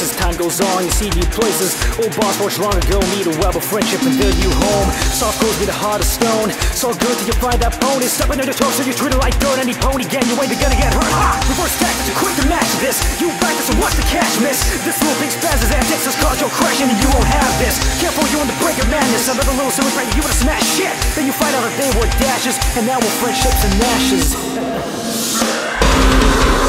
As time goes on, you see new places. Old boss forged long ago, meet a web of friendship and build you home. Soft goes with a heart of stone. So good till you find that bone is stepping on your toes, so you treat it like dirt. Any pony gang, you ain't gonna get hurt. Ha! Reverse tactics, you're quick to match this. You back this, so what's the catch, miss? This little thing spazzes antics has caused your crashing, and you won't have this. Careful, you're on the brink of madness. Another little silly break, you would have smashed shit. Then you find out that they were dashes, and now we're friendships and ashes.